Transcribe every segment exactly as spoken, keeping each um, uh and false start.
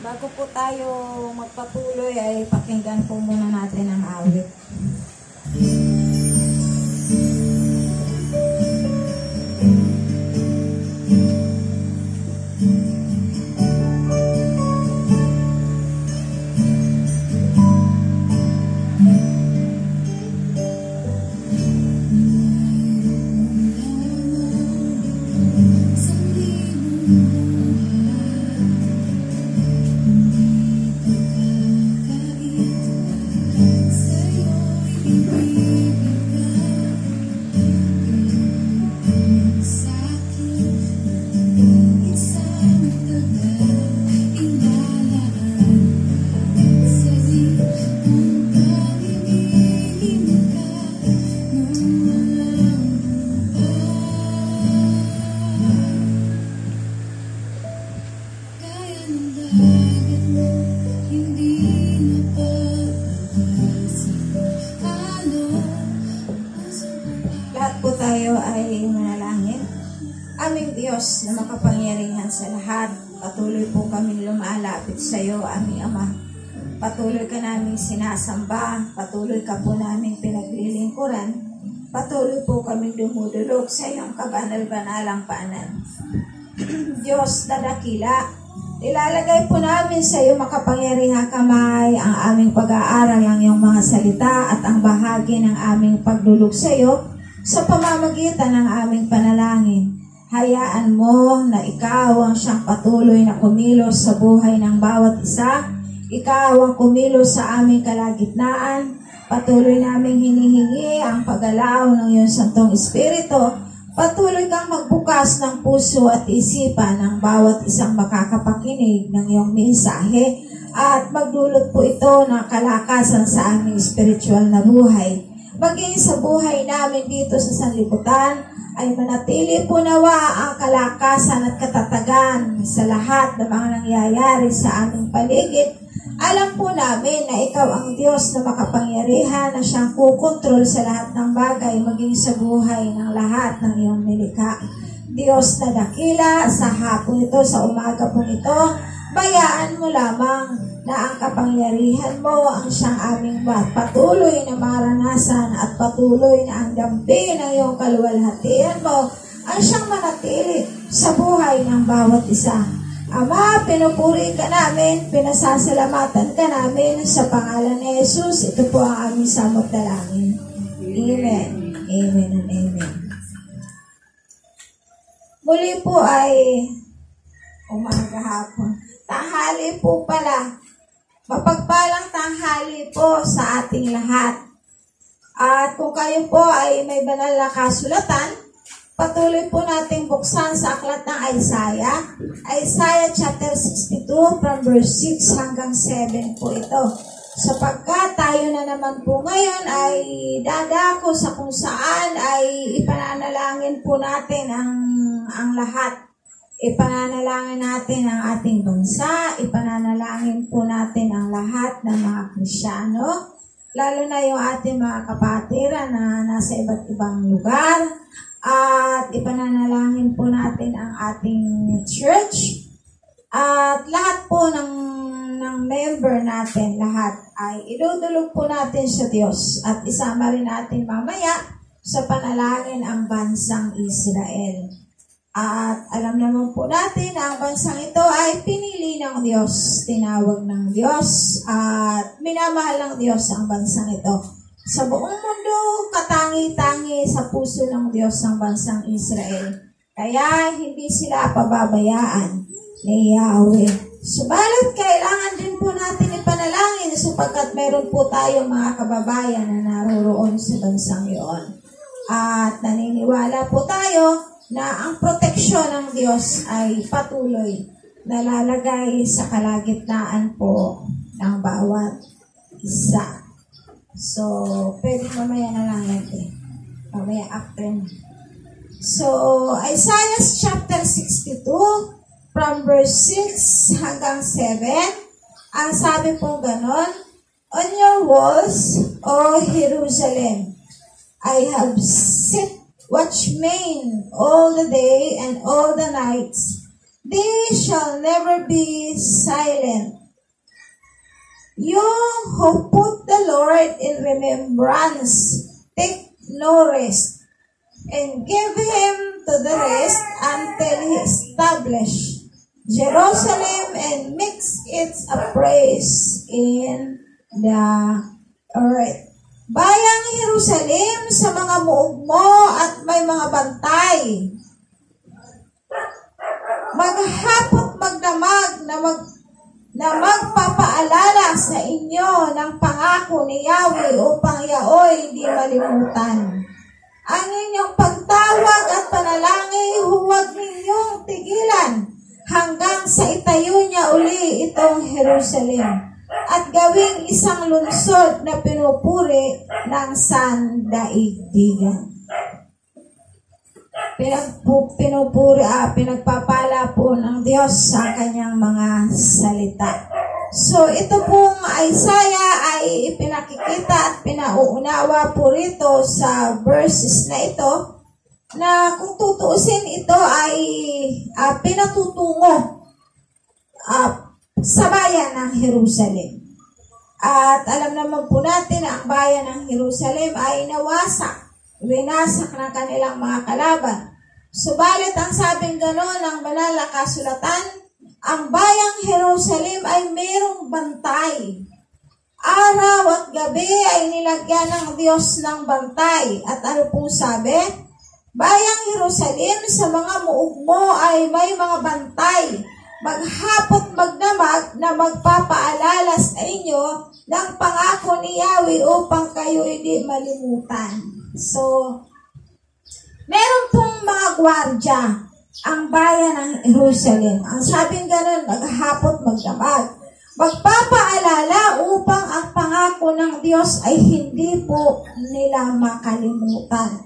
Bago po tayo magpatuloy ay pakinggan po muna natin ang awit. Diyos na makapangyarihan sa lahat, patuloy po kami lumalapit sa iyo, aming Ama. Patuloy ka namin sinasamba, patuloy ka po namin pinaglilingkuran, patuloy po kami dumudulog sa iyong kabanal-banalang paanan. Diyos na dakila, ilalagay po namin sa iyo makapangyarihang kamay ang aming pag-aaral ng iyong mga salita at ang bahagi ng aming pagdulog sa iyo sa pamamagitan ng aming panalangin. Hayaan mo na ikaw ang siyang patuloy na kumilos sa buhay ng bawat isa. Ikaw ang kumilos sa aming kalagitnaan. Patuloy naming hinihingi ang paggalaw ng iyong Santong Espiritu. Patuloy kang magbukas ng puso at isipan ng bawat isang makakapakinig ng iyong mensahe at magdulot po ito ng kalakasan sa aming spiritual na buhay. Maging sa buhay namin dito sa sanlibutan, ay manatili po nawa ang kalakasan at katatagan sa lahat ng mga nangyayari sa aming paligid. Alam po namin na ikaw ang Diyos na makapangyarihan na siyang kukontrol sa lahat ng bagay, maging sa buhay ng lahat ng iyong nilikha. Diyos na dakila, sa hapon ito, sa umaga po ito, bayaan mo lamang na ang kapangyarihan mo ang siyang aming patuloy na maranasan at patuloy na ang dampi ng iyong kaluwalhatian mo ang siyang manatili sa buhay ng bawat isa. Ama, pinupuri ka namin, pinasasalamatan ka namin sa pangalan ni Jesus. Ito po ang aming samot dalangin. Amen. Amen and amen. Muli po ay umaga hapon. Tanghali po pala. Mapagpalang tanghali po sa ating lahat. At kung kayo po ay may banal na kasulatan, patuloy po nating buksan sa aklat ng Isaiah. Isaiah chapter sixty-two from verse six hanggang seven po ito. Sapagkat tayo na naman po ngayon ay dadako sa kung saan ay ipananalangin po natin ang, ang lahat. Ipananalangin natin ang ating bansa, ipananalangin po natin ang lahat ng mga Kristiyano, lalo na yung ating mga kapatiran na nasa iba't ibang lugar, at ipananalangin po natin ang ating church, at lahat po ng, ng member natin, lahat ay idudulog po natin sa Diyos, at isama rin natin mamaya sa panalangin ang bansang Israel. At alam naman po natin na ang bansang ito ay pinili ng Diyos, tinawag ng Diyos, at minamahal ng Diyos ang bansang ito. Sa buong mundo, katangi-tangi sa puso ng Diyos ang bansang Israel. Kaya hindi sila pababayaan ni Yahweh. Subalit, kailangan din po natin ipanalangin sapagkat meron po tayong mga kababayan na naroroon sa bansang iyon. At naniniwala po tayo na ang proteksyon ng Diyos ay patuloy na lalagay sa kalagitnaan po ng bawat isa. So, pwede mamaya na lang yan eh. Mamaya after. So, Isaiah chapter sixty-two from verse six hanggang seven, ang sabi po ganon, on your walls, O Jerusalem, I have set watchmen all the day and all the nights. they shall never be silent. You who put the Lord in remembrance, take no rest, and give him to the rest until he establish Jerusalem and makes its a praise in the earth. Bayang Jerusalem, sa mga muog mo at may mga bantay, maghapot magdamag na mag na magpapaalala sa inyo ng pangako ni Yahweh upang yaoy hindi malimutan. Ang inyong pagtawag at panalangin, huwag ninyong tigilan hanggang sa itayo niya uli itong Jerusalem at gawing isang lungsod na pinupuri ng sandaigdigan. Pinagpu, pinupuri, ah, pinagpapala po ng Diyos sa kanyang mga salita. So, ito pong Isaiah ay ipinakikita at pinauunawa po rito sa verses na ito na kung tutuusin ito ay uh, pinatutungo uh, sa bayan ng Jerusalem. At alam naman po natin na ang bayan ng Jerusalem ay nawasak, winasak ng kanilang mga kalaban. Subalit ang sabing gano'n ng banal na kasulatan, ang bayang Jerusalem ay mayroong bantay. Araw at gabi ay nilagyan ng Diyos ng bantay. At ano pong sabi? Bayang Jerusalem, sa mga muog mo ay may mga bantay. Maghapot magdamag na magpapaalala sa inyo ng pangako ni Yahweh upang kayo hindi malimutan. So, meron pong mga gwardya ang bayan ng Jerusalem. Ang sabing ganun, maghapot magdamag. Magpapaalala upang ang pangako ng Diyos ay hindi po nila makalimutan.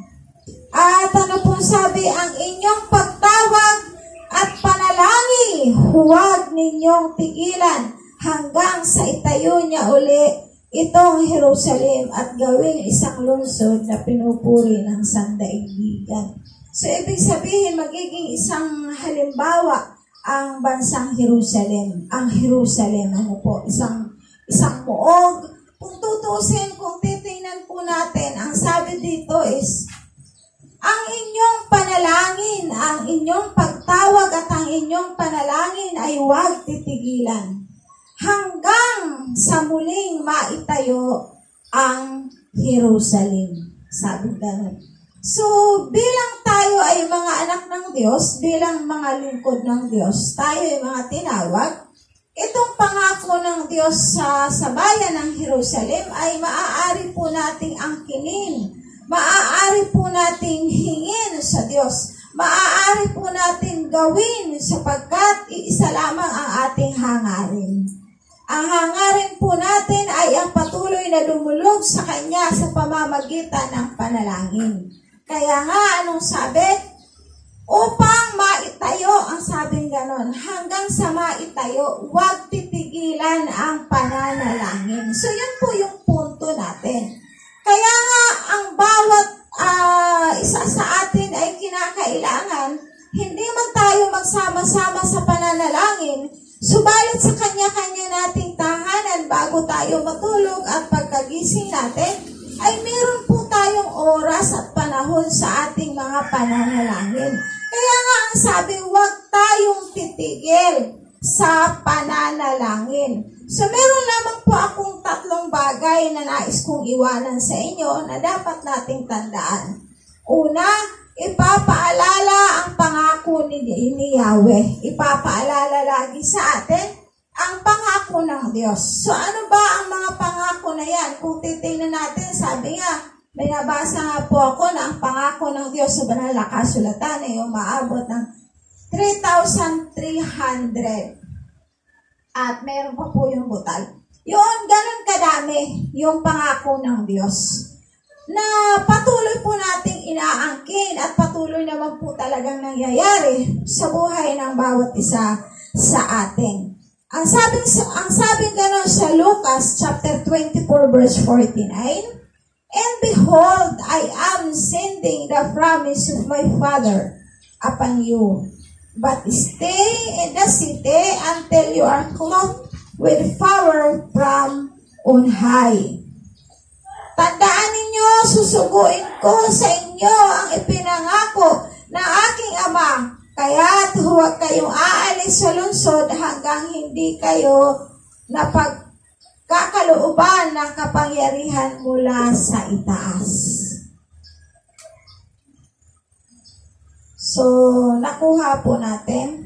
At ano pong sabi, ang inyong pagtawag at panalangin, huwag ninyong tigilan hanggang sa itayo niya uli itong Jerusalem at gawing isang lungsod na pinupuri ng sandaigdigan. So, ibig sabihin, magiging isang halimbawa ang bansang Jerusalem. Ang Jerusalem, ano po, isang, isang muog. Kung tutusin, kung titingnan po natin, ang sabi dito is, ang inyong panalangin, ang inyong pagtawag at ang inyong panalangin ay huwag titigilan hanggang sa muling maitayo ang Jerusalem. Sabi ganun. So, bilang tayo ay mga anak ng Diyos, bilang mga lingkod ng Diyos, tayo ay mga tinawag, itong pangako ng Diyos sa, sa bayan ng Jerusalem ay maaari po nating angkinin. Maaari po nating hingin sa Diyos. Maaari po nating gawin sapagkat iisa lamang ang ating hangarin. Ang hangarin po natin ay ang patuloy na lumulog sa Kanya sa pamamagitan ng panalangin. Kaya nga, anong sabi? Upang maitayo, ang sabing ganon, hanggang sa maitayo, huwag titigilan ang pananalangin. So, yun po yung punto natin. Kaya nga, ang bawat uh, isa sa atin ay kinakailangan, hindi man tayo magsama-sama sa pananalangin, subalit sa kanya-kanya nating tahanan bago tayo matulog at pagkagising natin, ay meron po tayong oras at panahon sa ating mga pananalangin. Kaya nga ang sabi, huwag tayong titigil sa pananalangin. So, meron lamang po akong tatlong bagay na nais kong iwanan sa inyo na dapat nating tandaan. Una, ipapaalala ang pangako ni, ni Yahweh. Ipapaalala lagi sa atin ang pangako ng Diyos. So, ano ba ang mga pangako na yan? Kung titingnan natin, sabi nga, may nabasa nga po ako na ang pangako ng Diyos sa banal na kasulatan ay umaabot ng three thousand three hundred. At meron pa po yung butal. Yun, ganun kadami yung pangako ng Diyos na patuloy po nating inaangkin at patuloy naman po talagang nangyayari sa buhay ng bawat isa sa atin. Ang sabing, ang sabing ganun sa Lucas chapter twenty-four verse forty-nine, and behold, I am sending the promise of my Father upon you. but stay in the city until you are clothed with power from on high. Tandaan ninyo, susuguin ko sa inyo ang ipinangako ng aking Ama, kaya't huwag kayong aalis sa lungsod hanggang hindi kayo napagkakalooban ng kapangyarihan mula sa itaas. So, nakuha po natin.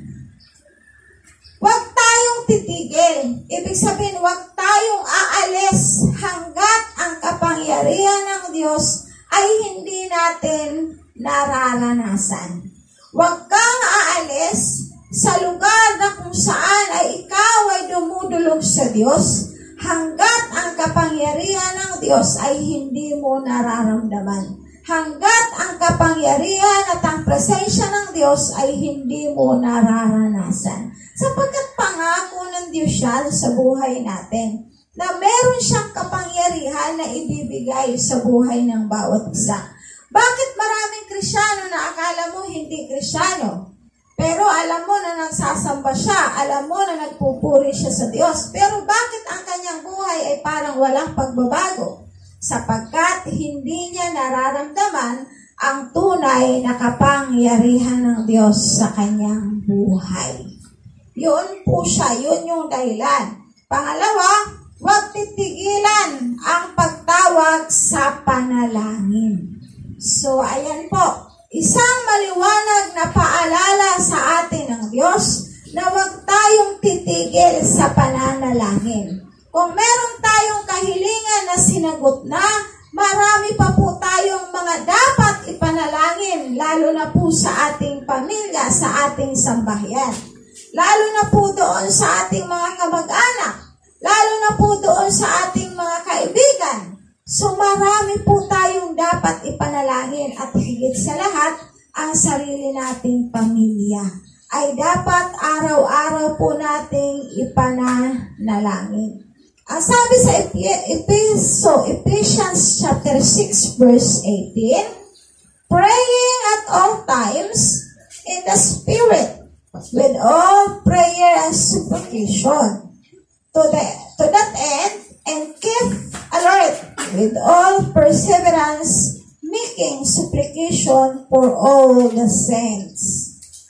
Huwag tayong titigil. Ibig sabihin, huwag tayong aalis hanggat ang kapangyarihan ng Diyos ay hindi natin nararanasan. Huwag kang aalis sa lugar na kung saan ay ikaw ay dumudulog sa Diyos hanggat ang kapangyarihan ng Diyos ay hindi mo nararamdaman. Hanggat ang kapangyarihan at ang presensya ng Diyos ay hindi mo nararanasan. Sapagkat pangako ng Diyos yan sa buhay natin, na meron siyang kapangyarihan na ibibigay sa buhay ng bawat isa. Bakit maraming Kristiyano na akala mo hindi Kristiyano? Pero alam mo na nagsasamba siya, alam mo na nagpupuri siya sa Diyos. Pero bakit ang kanyang buhay ay parang walang pagbabago? Sapagkat hindi niya nararamdaman ang tunay na kapangyarihan ng Diyos sa kanyang buhay. Yun po siya, yun yung dahilan. Pangalawa, huwag titigilan ang pagtawag sa panalangin. So, ayan po, isang maliwanag na paalala sa atin ng Diyos na huwag tayong titigil sa pananalangin. Kung meron tayong kahilingan na sinagot na, marami pa po tayong mga dapat ipanalangin, lalo na po sa ating pamilya, sa ating sambahayan. Lalo na po doon sa ating mga kamag-anak, lalo na po doon sa ating mga kaibigan. So marami po tayong dapat ipanalangin at higit sa lahat, ang sarili nating pamilya ay dapat araw-araw po nating ipanalangin. Ang sabi sa Ephesians chapter six verse eighteen, praying at all times in the Spirit with all prayer and supplication to the to that end, and keep alert with all perseverance, making supplication for all the saints.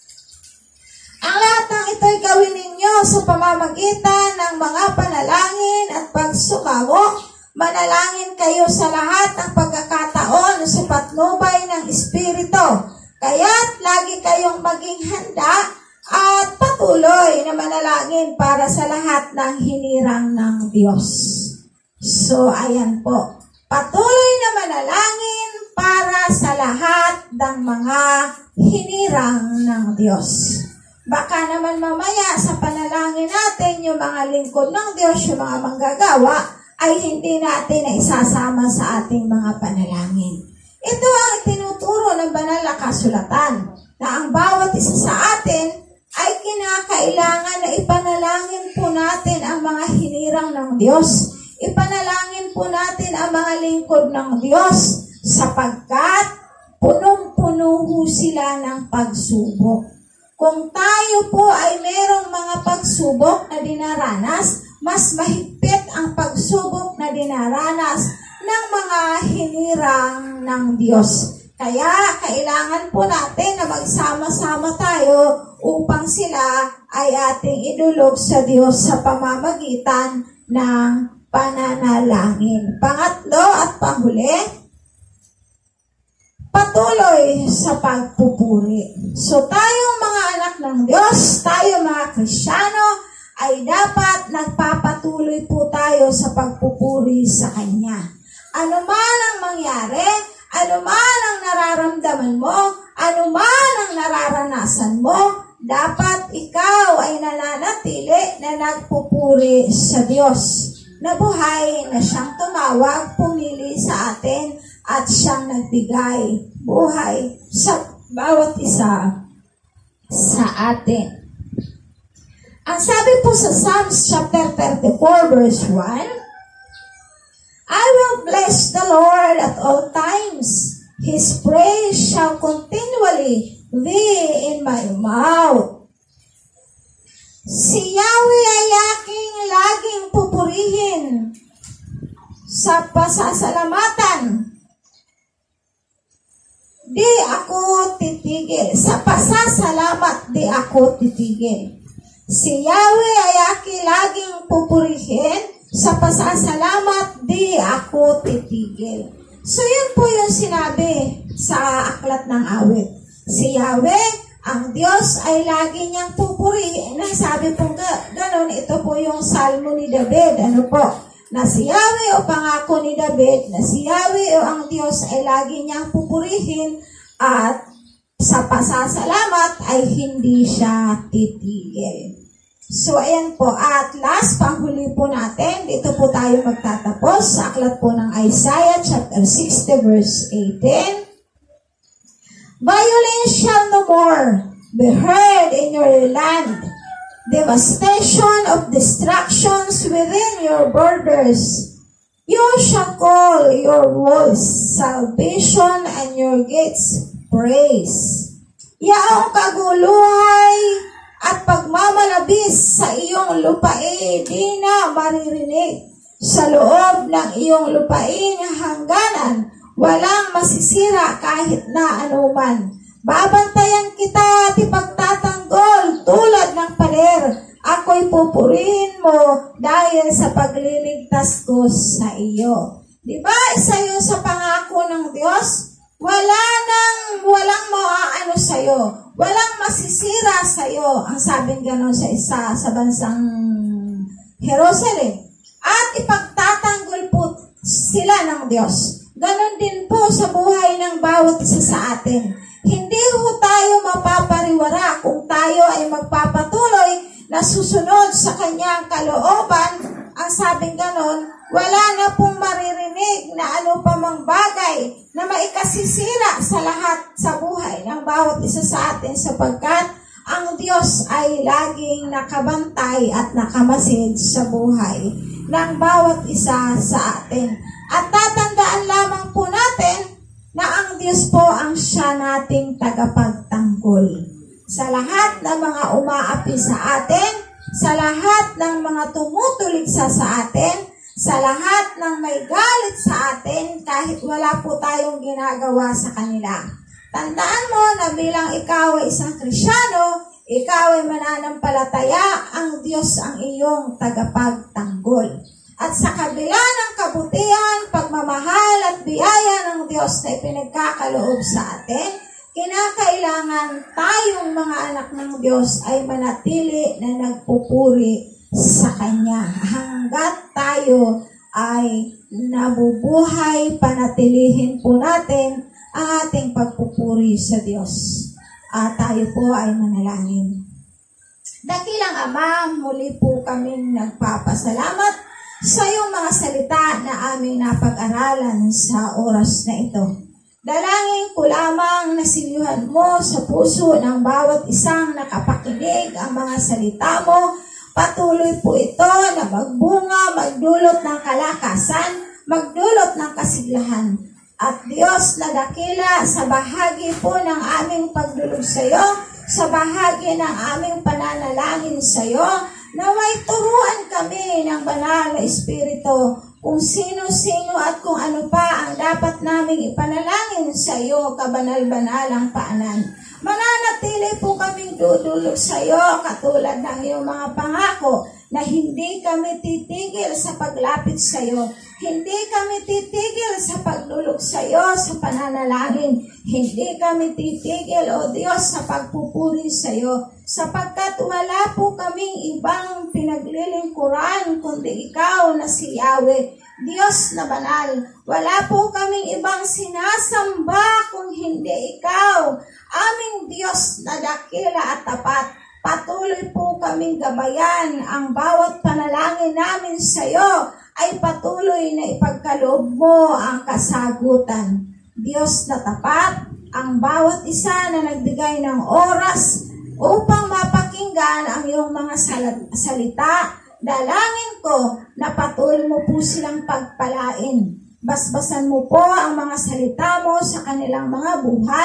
Ang lahat ng ito'y gawin ninyo sa pamamagitan ng mga panalangin at pagsumamo. Manalangin kayo sa lahat ng pagkakataon sa patnubay ng Espiritu. Kaya't lagi kayong maging handa at patuloy na manalangin para sa lahat ng hinirang ng Diyos. So, ayan po. Patuloy na manalangin para sa lahat ng mga hinirang ng Diyos. Baka naman mamaya sa panalangin natin, yung mga lingkod ng Diyos, yung mga manggagawa, ay hindi natin na isasama sa ating mga panalangin. Ito ang tinuturo ng banal na kasulatan, na ang bawat isa sa atin ay kinakailangan na ipanalangin po natin ang mga hinirang ng Diyos. Ipanalangin po natin ang mga lingkod ng Diyos, sapagkat punong-puno ho sila ng pagsubok. Kung tayo po ay merong mga pagsubok na dinaranas, mas mahigpit ang pagsubok na dinaranas ng mga hinirang ng Diyos. Kaya kailangan po natin na magsama-sama tayo upang sila ay ating idulog sa Diyos sa pamamagitan ng pananalangin. Pangatlo at panghuli, patuloy sa pagpupuri. So tayong mga anak ng Diyos, tayo mga Kristiyano, ay dapat nagpapatuloy po tayo sa pagpupuri sa Kanya. Ano man ang mangyari, ano man ang nararamdaman mo, ano man ang nararanasan mo, dapat ikaw ay nananatili na nagpupuri sa Diyos. Na buhay na siyang tumawag, pumili sa atin, at siyang nagbigay buhay sa bawat isa sa atin. Ang sabi po sa Psalms chapter thirty-four verse one, I will bless the Lord at all times. His praise shall continually thee in my mouth. Si Yahweh ay aking laging pupurihin sa pasasalamatan. Di ako titigil. Sa pasasalamat, di ako titigil. Si Yahweh ay aking laging pupurihin. Sa pasasalamat, di ako titigil. So, yun po yung sinabi sa aklat ng awit. Si Yahweh, ang Diyos ay lagi niyang pupurihin. Sabi po gano'n, ito po yung salmo ni David. Ano po? Na si Yahweh o pangako ni David, na si Yahweh o ang Diyos ay lagi niyang pupurihin at sa pasasalamat ay hindi siya titigil. So, ayan po. At last, panghuli po natin, dito po tayo magtatapos sa aklat po ng Isaiah chapter sixty verse eighteen. Violence shall no more be heard in your land. Devastation of destructions within your borders. You shall call your walls salvation and your gates praise. Yaong kaguluhay at pagmamalabis sa iyong lupain di na maririnig. Sa loob ng iyong lupain hangganan, walang masisira kahit na anuman. Babantayan kita at ipagtatanggol tulad ng pader. Ako'y pupurihin mo dahil sa pagliligtas ko sa iyo. Diba? Isa yun sa pangako ng Diyos. Wala nang, walang maaano sa iyo. Walang masisira sa iyo. Ang sabing gano'n sa isa sa bansang Jerusalem. At ipagtatanggol po sila ng Diyos. Ganon din po sa buhay ng bawat isa sa atin. Hindi ho tayo mapapariwara kung tayo ay magpapatuloy na susunod sa kanyang kalooban. Ang sabing ganon, wala na pong maririnig na ano pa mang bagay na maikasisira sa lahat sa buhay ng bawat isa sa atin sapagkat ang Diyos ay laging nakabantay at nakamasid sa buhay ng bawat isa sa atin. At tatandaan lamang po natin na ang Diyos po ang siya nating tagapagtanggol. Sa lahat ng mga umaapi sa atin, sa lahat ng mga tumutuligsa sa atin, sa lahat ng may galit sa atin, kahit wala po tayong ginagawa sa kanila. Tandaan mo na bilang ikaw ay isang Kristiyano, ikaw ay mananampalataya, ang Diyos ang iyong tagapagtanggol. At sa kabila ng kabutihan, pagmamahal at biyaya ng Diyos na ipinagkakaloob sa atin, kinakailangan tayong mga anak ng Diyos ay manatili na nagpupuri sa Kanya. Hanggat tayo ay nabubuhay, panatilihin po natin ang ating pagpupuri sa Diyos. At tayo po ay manalangin. Dakilang Ama, muli po kaming nagpapasalamat sa iyong mga salita na aming napag-aralan sa oras na ito. Dalangin ko lamang na silihan mo sa puso ng bawat isang nakapakinig ang mga salita mo. Patuloy po ito na magbunga, magdulot ng kalakasan, magdulot ng kasiglahan. At Diyos na dakila sa bahagi po ng aming pagdulog sa iyo, sa bahagi ng aming pananalangin sa iyo, naway turuan kami ng banal na Espiritu kung sino-sino at kung ano pa ang dapat naming ipanalangin sa iyo, kabanal-banalang paanan. Mananatili po kaming dudulog sa iyo katulad ng iyong mga pangako na hindi kami titigil sa paglapit sa iyo. Hindi kami titigil sa pagdulog sa iyo, sa pananalangin. Hindi kami titigil, O Diyos, sa pagpupuri sa iyo. Sapagkat wala po kaming ibang pinaglilingkuran kundi ikaw na si Yahweh, Diyos na banal. Wala po kaming ibang sinasamba kung hindi ikaw, aming Diyos na dakila at tapat. Patuloy po kaming gabayan ang bawat panalangin namin sa iyo ay patuloy na ipagkaloob mo ang kasagutan. Diyos na tapat, ang bawat isa na nagbigay ng oras upang mapakinggan ang iyong mga salita, dalangin ko na patuloy mo po silang pagpalain. Basbasan mo po ang mga salita mo sa kanilang mga buhay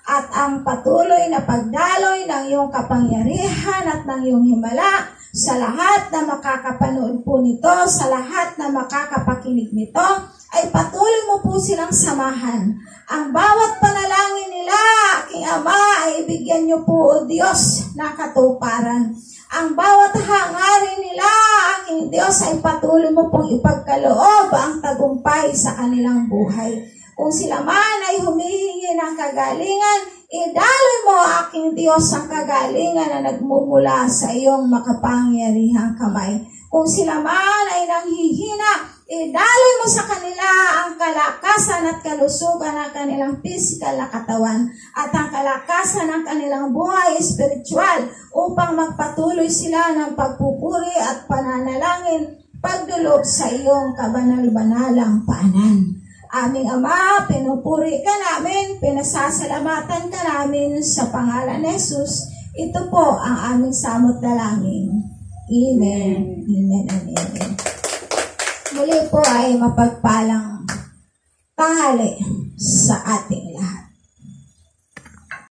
at ang patuloy na pagdaloy ng iyong kapangyarihan at ng iyong himala sa lahat na makakapanood po nito, sa lahat na makakapakinig nito, ay patuloy mo po silang samahan. Ang bawat panalangin nila, aking Ama, ay ibigyan niyo po, O Diyos, na katuparan. Ang bawat hangarin nila, aking Diyos, ay patuloy mo pong ipagkaloob ang tagumpay sa kanilang buhay. Kung sila man ay humihingi ng kagalingan, idaloy mo, aking Diyos, ang kagalingan na nagmumula sa iyong makapangyarihang kamay. Kung sila man ay nanghihina, idaloy mo sa kanila ang kalakasan at kalusugan ng kanilang physical na katawan at ang kalakasan ng kanilang buhay espiritual upang magpatuloy sila ng pagpupuri at pananalangin pagdulog sa iyong kabanal-banalang paanan. Aming Ama, pinupuri ka namin, pinasasalamatan ka namin sa pangalan ni Jesus. Ito po ang aming samot dalangin. Amen. Amen and amen. Muli po ay mapagpalang tanghali sa ating lahat.